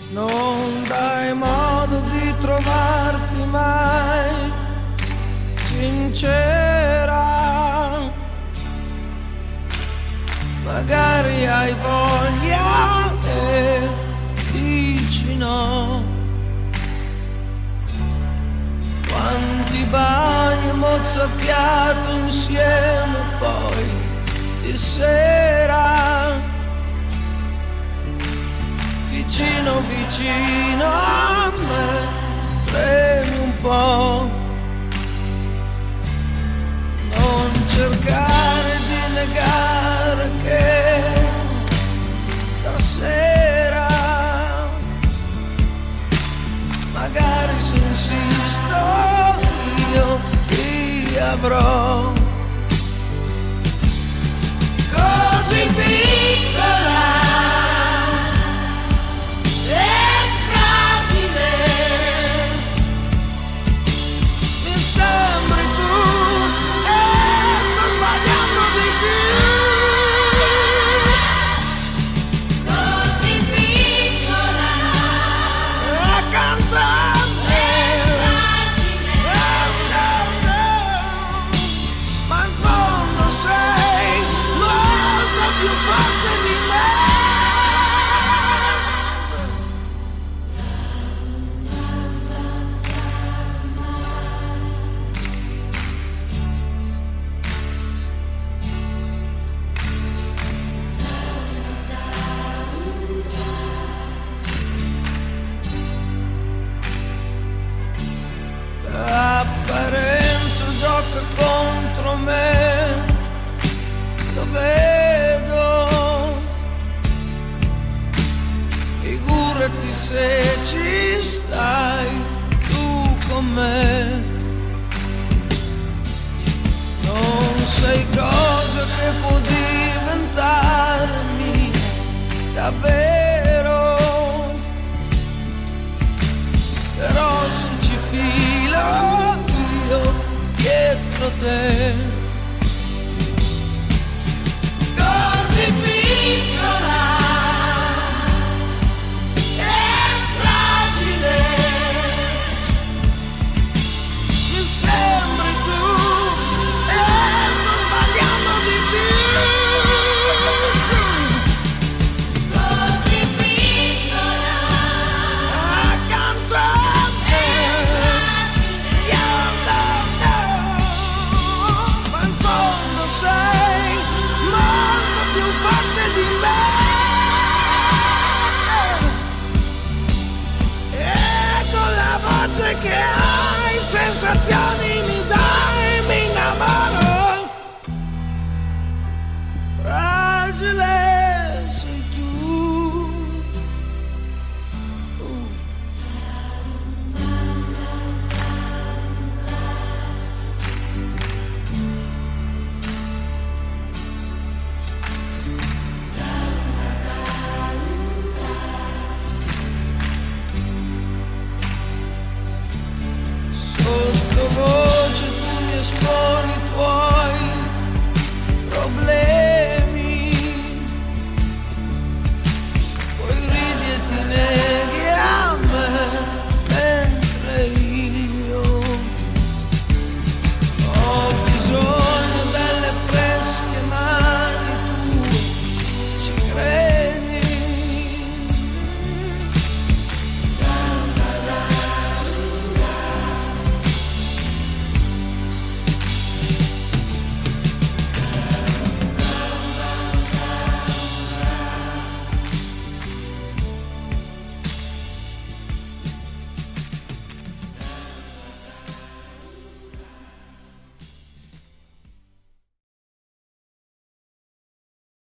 non dai modo di trovarti mai sincera. Magari hai voglia e dici no. Quanti bagni mozzafiato insieme poi di sera, vicino vicino a me, premi un po'. Non cercare di negare che stasera, magari se insisto io ti avrò. Così piccola e fragile, mi sembri tu e sto sbagliando di più. Così piccola e cantante e fragile, ma in fondo sei molto più forte di me. L'apparenza gioca contro me, lo vedo. Figurati se ci stai tu con me. Non sei cosa che può diventarmi davvero, però se ci filo io dietro te. Così piccola e fragile, mi sembri tu e sto sbagliando di più. Così piccola accanto a me, ma in fondo sei molto più forte di me. E con la voce che hai, sensazioni mi dai, mi innamoro. Fragile sei tu. Sottovoce tu mi esponi i tuoi problemi.